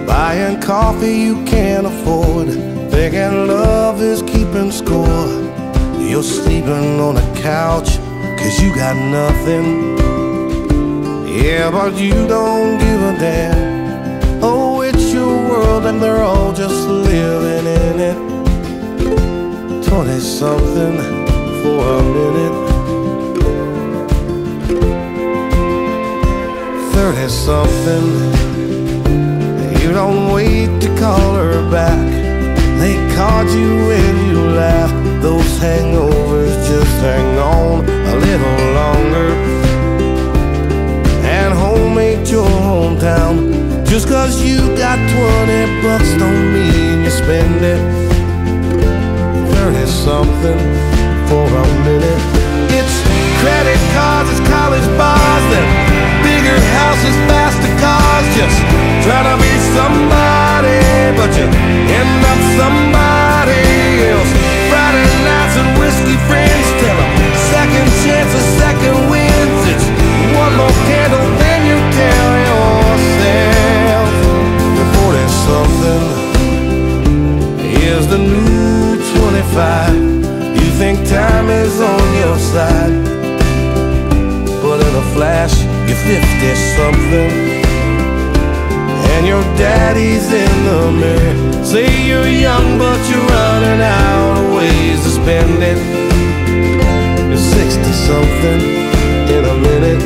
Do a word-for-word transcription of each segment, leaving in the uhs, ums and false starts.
buying coffee you can't afford, thinking love is keeping score. You're sleeping on a couch cause you got nothing. Yeah, but you don't give a damn. Oh, it's your world and they're all just living in it. Twenty-something for a minute, thirty-something. You don't wait to call her back. They caught you when you laughed. Those hangovers just hang on a little longer. And home ain't your hometown. Just cause you got twenty bucks don't mean you spend it. Thirty-something for a minute. It's credit cards, it's college bars, then bigger houses, faster cars. Just trying to be somebody, but you end up somebody else. Friday nights and whiskey friends tell them second chance, a second wins. It's one more candle than you tell yourself. Forty-something is the new twenty-five. You think time is on your side, but in a flash you're fifty-something. And your daddy's in the mirror. Say you're young but you're running out of ways to spend it. You're sixty-something in a minute.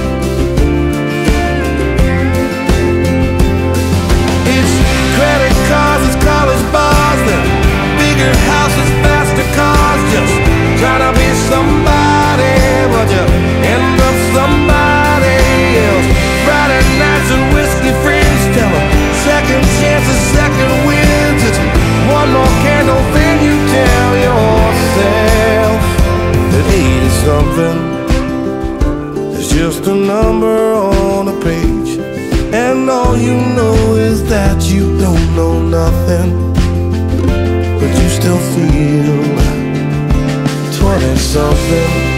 It's credit cards, it's college bars, then bigger houses, faster cars. Just trying to be somebody, but you end up somebody else. Friday nights and whiskey friends tell them second chances, second wins. It's one more candle than you tell yourself. That eighty-something is just a number on a page, and all you know is that you don't know nothing, but you still feel twenty-something.